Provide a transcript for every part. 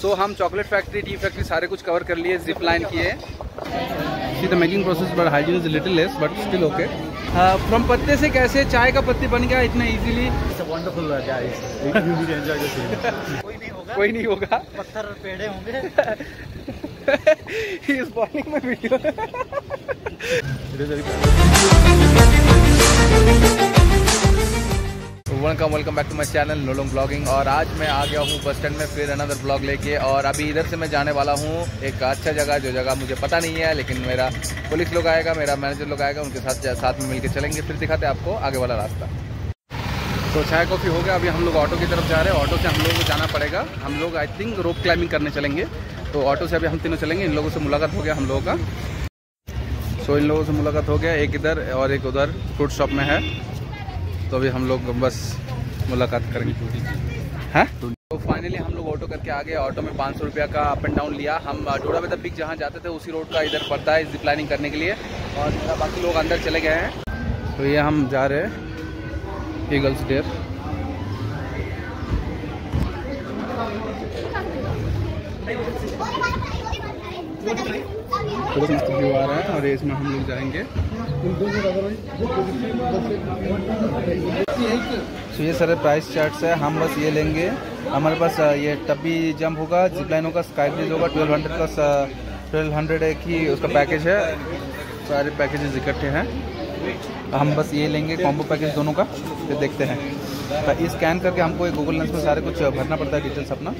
सो हम chocolate factory, tea factory सारे कुछ कवर कर लिए, जिप लाइन किए। See the making process but hygiene is little less but still okay. From पत्ते से कैसे चाय का पत्ती बन गया इतना इजीली। वंडरफुल गाइस, कोई नहीं होगा, पत्थर पेड़े होंगे। इस मॉर्निंग में video welcome back to my channel लोलोंग ब्लॉगिंग। और आज मैं आ गया हूँ बस स्टैंड में फिर अनदर ब्लॉग लेके। और अभी इधर से मैं जाने वाला हूँ एक अच्छा जगह, जो जगह मुझे पता नहीं है, लेकिन मेरा पुलिस लोग आएगा, मेरा मैनेजर लोग आएगा, उनके साथ में मिलकर चलेंगे, फिर दिखाते हैं आपको आगे वाला रास्ता। तो चाय कॉफ़ी हो गया, अभी हम लोग ऑटो की तरफ जा रहे हैं। ऑटो से हम लोगों को जाना पड़ेगा, हम लोग आई थिंक रोप क्लाइंबिंग करने चलेंगे। तो ऑटो से अभी हम तीनों चलेंगे। इन लोगों से मुलाकात हो गया हम लोगों का। सो इन लोगों से मुलाकात हो गया, एक इधर और एक उधर फ्रूट शॉप में है। तो अभी हम लोग बस मुलाकात करेंगे हैं। तो फाइनली हम लोग ऑटो करके आ गए। ऑटो में 500 रुपया का अप एंड डाउन लिया। हम डोडाबेदा पिक जहाँ जाते थे उसी रोड का इधर पड़ता है जिप लाइनिंग करने के लिए। और मेरा बाकी लोग अंदर चले गए हैं। तो ये हम जा रहे हैं ईगल्स डेयर। बहुत मस्त व्यू आ रहा है और इसमें हम लोग जाएंगे। तो ये सारे प्राइस चार्ट्स है, हम बस ये लेंगे। हमारे पास ये टब्बी जंप होगा, जिप लाइन होगा, स्काई ब्रिज होगा। 1200 एक ही उसका पैकेज है। सारे पैकेजेस इकट्ठे हैं। हम बस ये लेंगे कॉम्बो पैकेज दोनों का, फिर देखते हैं। तो स्कैन करके हमको एक गूगल लेंस में सारे कुछ भरना पड़ता है, डिटेल्स अपना।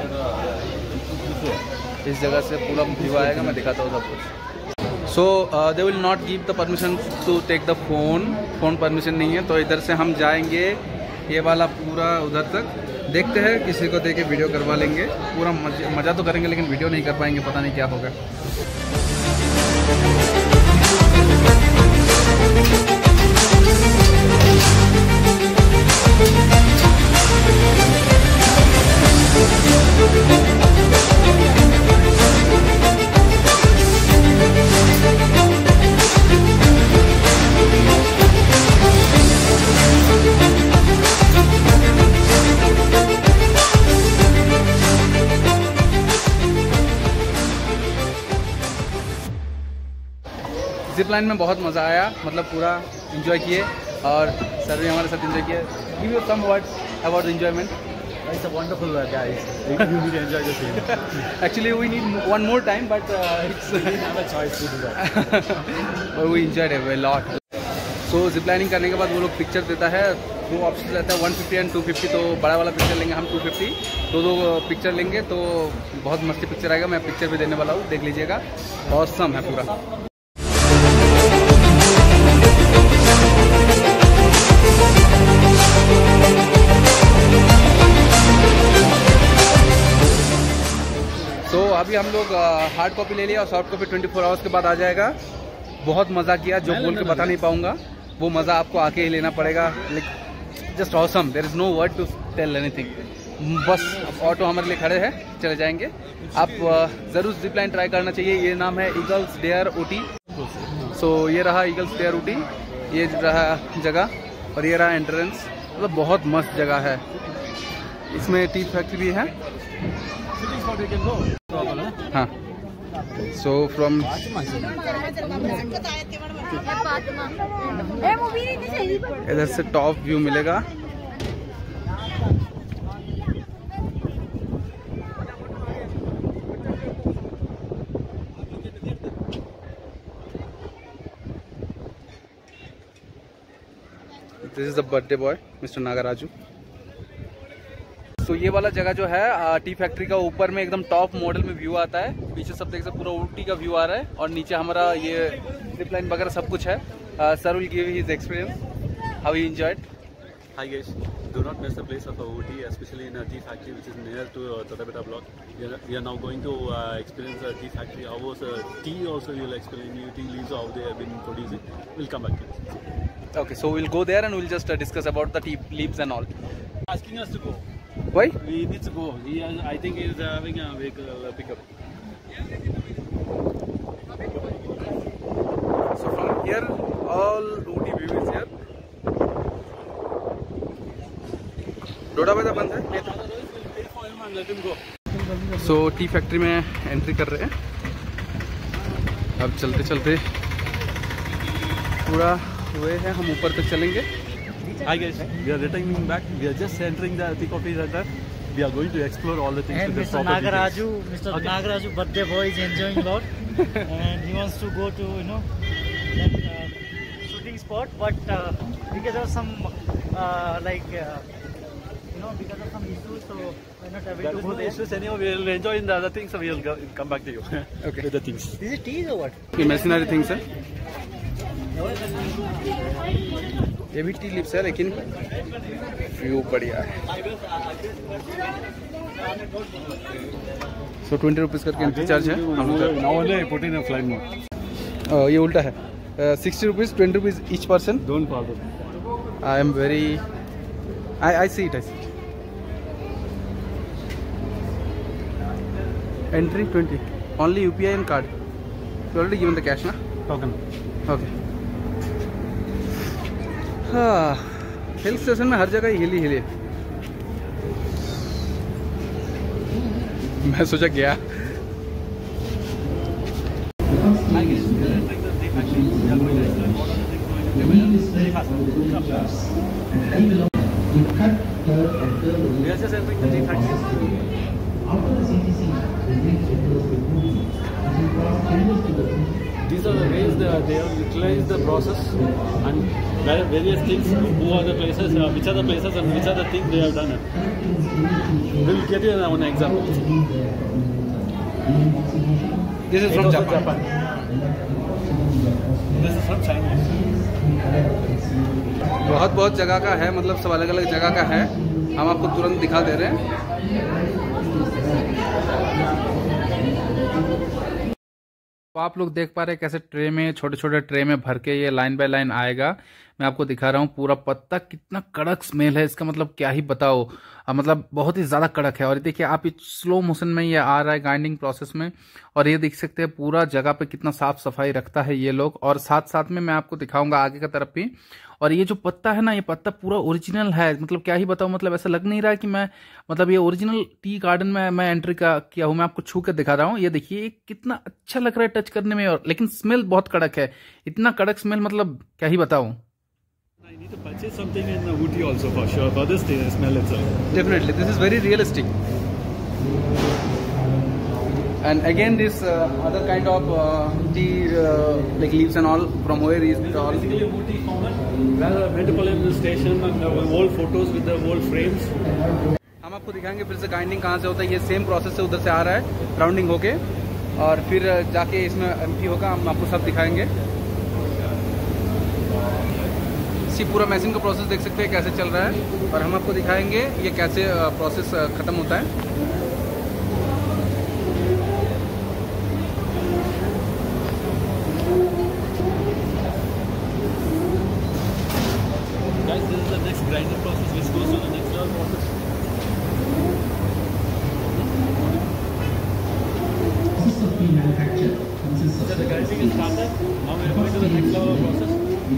इस जगह से पूरा व्यू आएगा, मैं दिखाता हूँ सब कुछ। So they will not give the permission to take the phone permission नहीं है। तो इधर से हम जाएंगे ये वाला पूरा उधर तक, देखते हैं किसी को देके वीडियो करवा लेंगे। पूरा मज़ा तो करेंगे लेकिन वीडियो नहीं कर पाएंगे, पता नहीं क्या होगा। जिप लाइन में बहुत मज़ा आया, मतलब पूरा एंजॉय किए और सर भी हमारे साथ एंजॉय किए। Give you some words about the enjoyment. It's a wonderful guys, you need to enjoy the same. Actually we need one more time but it's We didn't have a choice to do that. but we enjoyed it a lot. So zip lining करने के बाद वो लोग picture देता है, दो option रहता है 150 एंड 250। तो बड़ा वाला पिक्चर लेंगे हम 250, दो पिक्चर लेंगे तो बहुत मस्ती पिक्चर आएगा। मैं पिक्चर भी देने वाला हूँ, देख लीजिएगा। ऑसम है पूरा। तो अभी हम लोग हार्ड कॉपी ले लिया और सॉफ्ट कॉपी 24 आवर्स के बाद आ जाएगा। बहुत मज़ा किया, जो बोल के बता नहीं पाऊंगा, वो मज़ा आपको आके ही लेना पड़ेगा। Like just awesome, there is no word to tell anything. बस ऑटो हमारे लिए खड़े हैं, चले जाएंगे। आप ज़रूर जिप लाइन ट्राई करना चाहिए। ये नाम है ईगल्स डेयर ऊटी। सो ये रहा ईगल्स डेयर ऊटी, ये रहा जगह और ये रहा एंट्रेंस। मतलब बहुत मस्त जगह है। इसमें टी फैक्ट्री भी है। हाँ, सो फ्रॉम इधर से टॉप व्यू मिलेगा। This is the birthday boy mister Nagaraju. तो ये वाला जगह जो है टी फैक्ट्री का ऊपर में एकदम टॉप मॉडल में व्यू आता है। पीछे सब देख सकते पूरा ऊटी का व्यू आ रहा है और नीचे हमारा ये जिप लाइन वगैरह सब कुछ है। Sir will give his experience, how he enjoyed. Hi guys, do not miss the place of Ooty, especially in a tea factory which is near to Doddabetta block. We are now going to experience a tea factory. How was tea also we will explain you, tea leaves, how they have been producing. We'll come back to this. Okay, so we'll go there and we'll just discuss about the tea leaves and all. Asking us to go. Why? We need to go. I think he is having a vehicle pickup. So from here, all Ooty view is here. Doddabetta बंद है। So tea factory में entry कर रहे हैं। अब चलते चलते पूरा हुए हैं, हम ऊपर तक चलेंगे। Hi guys, we are returning back. We are just entering the tea coffee center. We are going to explore all the things. And with the Mr. proper Nagaraju, details. Mr. Okay. Nagaraju, birthday boy is enjoying a lot, and he wants to go to that shooting spot, but because of some because of some issues, so we're not able to go there. Issues anyhow. We will enjoy in the other things, so we will come back to you. Okay. With the things. Is it tea or what? Imaginary things है, ये भी T lips है लेकिन view बढ़िया है। So 20 rupees करके entry charge है। हम Now only I put in a flight mode. ये उल्टा है, 60 rupees, 20 rupees each person. Don't bother. I am very I see it, entry 20 only UPI and card. You already given the cash ना? Token. Okay. हाँ, hill station में हर जगह हिली हिली। मैं सोचा गया। We are just entering the tea factory. These are the ways they have utilized the process and various things. Who are the places, which are the places, and which are the things they have done. We will get you one example. This is from Japan. This is from China. बहुत बहुत जगह का है, मतलब सब अलग अलग जगह का है। हम आपको तुरंत दिखा दे रहे हैं। तो आप लोग देख पा रहे हैं कैसे ट्रे में, छोटे छोटे ट्रे में भर के ये लाइन बाय लाइन आएगा। मैं आपको दिखा रहा हूँ पूरा पत्ता कितना कड़क स्मेल है इसका, मतलब क्या ही बताओ। मतलब बहुत ही ज़्यादा कड़क है। और देखिए आप स्लो मोशन में ये आ रहा है ग्राइंडिंग प्रोसेस में, और ये देख सकते हैं पूरा जगह पे कितना साफ सफाई रखता है ये लोग। और साथ साथ में मैं आपको दिखाऊंगा आगे का तरफ भी। और ये जो पत्ता है ना, ये पत्ता पूरा ओरिजिनल है, मतलब क्या ही बताऊं। मतलब ऐसा लग नहीं रहा है कि मैं, मतलब ये ओरिजिनल टी गार्डन में मैं एंट्री किया हूं। मैं आपको छू कर दिखा रहा हूं। ये देखिए कितना अच्छा लग रहा है टच करने में, और लेकिन स्मेल बहुत कड़क है। इतना कड़क स्मेल, मतलब क्या ही बताऊं। I need to purchase something in Ooty also for sure for this smell itself. Definitely, this is very realistic. And again, this other kind of tea, like leaves and all, from where is it all? Basically, Ooty common, where Metropolitan Station and old photos with the old frames. हम आपको दिखाएंगे फिर से grinding कहाँ से होता है। ये सेम प्रोसेस से उधर से आ रहा है, राउंडिंग होके, और फिर जाके इसमें एम्प्टी होगा। हम आपको सब दिखाएंगे। इसी पूरा मशीन का प्रोसेस देख सकते हैं कैसे चल रहा है, और हम आपको दिखाएंगे ये कैसे प्रोसेस खत्म होता है। Guys, this is the next grinding process which goes to the next level process. So the grinding is started. Now we are going to the next level of process.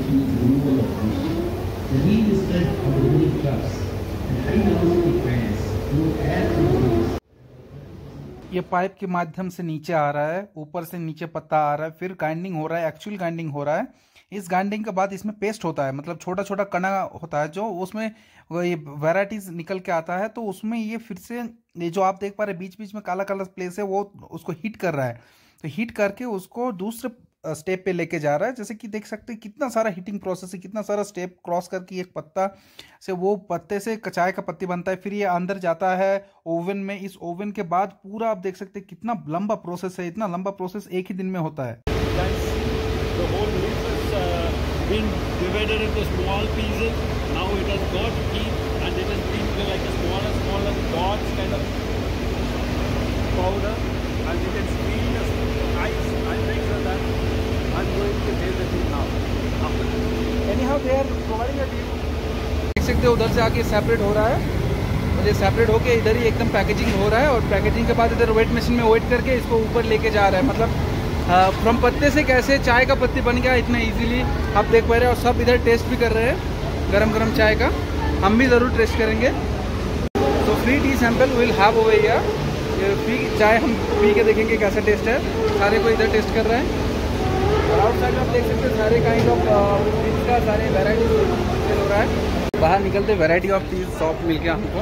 ये पाइप के माध्यम से नीचे आ रहा है, ऊपर से नीचे पत्ता आ रहा है, फिर ग्राइंडिंग हो रहा है, एक्चुअल ग्राइंडिंग हो रहा है। इस ग्राइंडिंग के बाद इसमें पेस्ट होता है, मतलब छोटा छोटा कणा होता है जो उसमें ये वैराइटीज निकल के आता है। तो उसमें ये फिर से ये जो आप देख पा रहे हैं बीच बीच में काला काला प्लेस है, वो उसको हीट कर रहा है। तो हीट करके उसको दूसरे स्टेप पे लेके जा रहा है। जैसे कि देख सकते हैं कितना सारा हीटिंग प्रोसेस है, कितना सारा स्टेप क्रॉस करके एक पत्ता से, वो पत्ते से चाय का पत्ती बनता है। फिर ये अंदर जाता है ओवन में। इस ओवन के बाद पूरा आप देख सकते हैं कितना लंबा प्रोसेस है। इतना लंबा प्रोसेस एक ही दिन में होता है। The whole leaf has been divided into small pieces. Now it has got heat and it has been like a smaller dots kind of powder, and you can see the ice. I make sure that I'm going to taste the tea now. Anyhow, they are providing a deal. देख सकते हो उधर से आके separate हो रहा है, और ये सेपरेट होके इधर ही एकदम पैकेजिंग हो रहा है, और पैकेजिंग के बाद इधर वेट मशीन में वेट करके इसको ऊपर लेके जा रहा है। मतलब फ्रॉम पत्ते से कैसे चाय का पत्ती बन गया इतना इजीली आप देख पा रहे हैं। और सब इधर टेस्ट भी कर रहे हैं गरम गरम चाय का। हम भी ज़रूर टेस्ट करेंगे। तो free tea sample will have over here. चाय हम पी के देखेंगे कैसा टेस्ट है। सारे को इधर टेस्ट कर रहे हैं और आउटसाइड में आप देख सकते हैं सारे काइंड ऑफ टीज का सारे वैरायटी सेल हो रहा है। बाहर निकलते वैरायटी ऑफ टीज शॉप मिल गया हमको।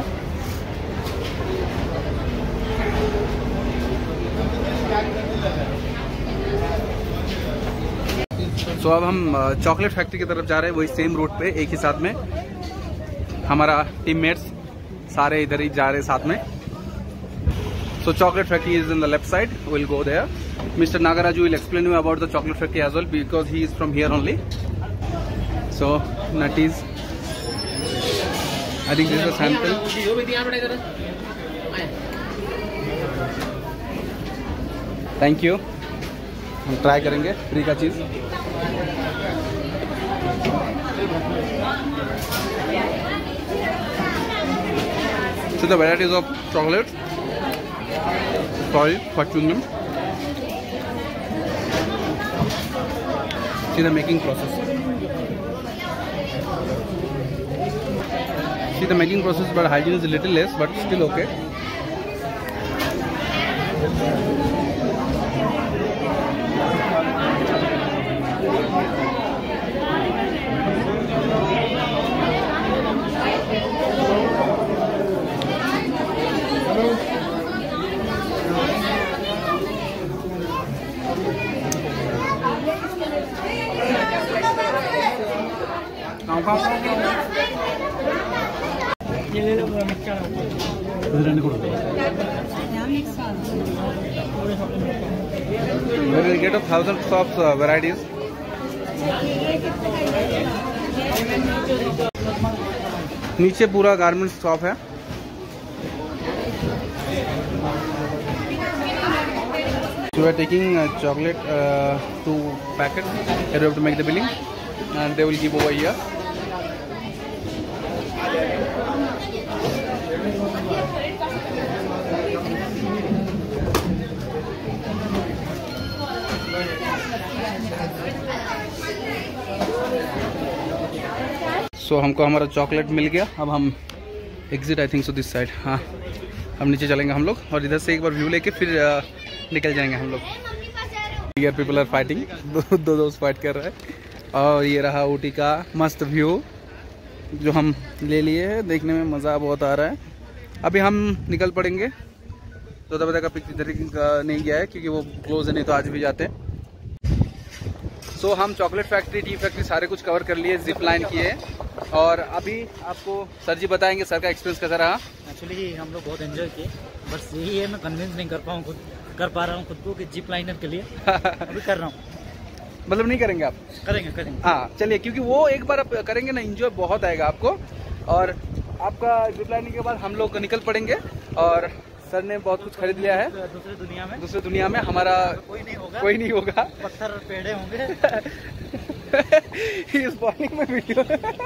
तो अब हम चॉकलेट फैक्ट्री की तरफ जा रहे हैं, वही सेम रूट पे, एक ही साथ में। हमारा टीममेट्स सारे इधर ही जा रहे हैं साथ में। So chocolate factory is in the left side. We'll go there. Mr. Nagaraju will explain you about the chocolate factory as well because he is from here only. So nutties. I think this is a sample. Thank you. हम try करेंगे free का चीज। So the varieties of chocolate. Sorry for chewing them. See the making process. See the making process, but hygiene is a little less, but still okay. We will get 1,000 of varieties. नीचे पूरा garment shop है। So we are taking chocolate 2 packets. Here we have to make the billing, and they will give over here. So हमको हमारा chocolate मिल गया। अब हम exit I think so this side. हाँ, हम नीचे चलेंगे हम लोग और इधर से एक बार व्यू लेके फिर निकल जाएंगे हम लोग। हियर पीपल आर फाइटिंग, दो दोस्त फाइट कर रहे हैं। और ये रहा ऊटी का मस्त व्यू जो हम ले लिए हैं। देखने में मज़ा बहुत आ रहा है। अभी हम निकल पड़ेंगे। तो तब तक पिक इधर नहीं गया है क्योंकि वो क्लोज है, नहीं तो आज भी जाते। सो हम चॉकलेट फैक्ट्री, टी फैक्ट्री सारे कुछ कवर कर लिए, जिप लाइन किए। और अभी आपको सर जी बताएंगे सर का एक्सपीरियंस कैसा रहा। एक्चुअली हम लोग बहुत एंजॉय किए, बस यही है मैं कन्विंस नहीं कर पा रहा हूँ खुद को कि जिप लाइनर के लिए अभी कर रहा हूँ। मतलब नहीं करेंगे आप? करेंगे। हाँ चलिए, क्योंकि वो एक बार आप करेंगे ना, एंजॉय बहुत आएगा आपको। और आपका जिप लाइनिंग के बाद हम लोग निकल पड़ेंगे। और सर ने बहुत कुछ खरीद लिया है दूसरे दुनिया में। हमारा कोई नहीं होगा, पत्थर और पेड़े होंगे। He is falling my video.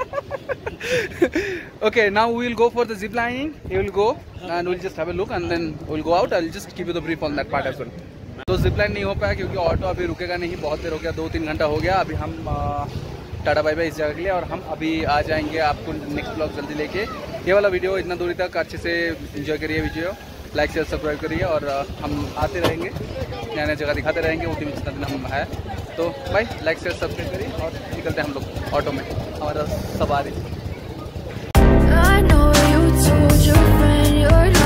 Okay, now we will go for the zip lining. He will go and we'll just have a look and then we'll go out. I'll just give you the brief on that part as well. तो zip line नहीं हो पाया क्योंकि auto अभी रुकेगा नहीं, बहुत देर हो गया, 2-3 घंटा हो गया। अभी हम टाटा बाय बाय इस जगह के लिए, और हम अभी आ जाएंगे आपको नेक्स्ट ब्लॉग जल्दी लेके। ये वाला वीडियो इतना दूरी तक अच्छे से एंजॉय करिए वीडियो, लाइक शेयर सब्सक्राइब करिए। और हम आते रहेंगे, नया नया जगह दिखाते रहेंगे ऊटी में जितना दिन हम है। तो भाई लाइक शेयर सब्सक्राइब करिए और निकलते हैं हम लोग ऑटो में हमारा सवारी।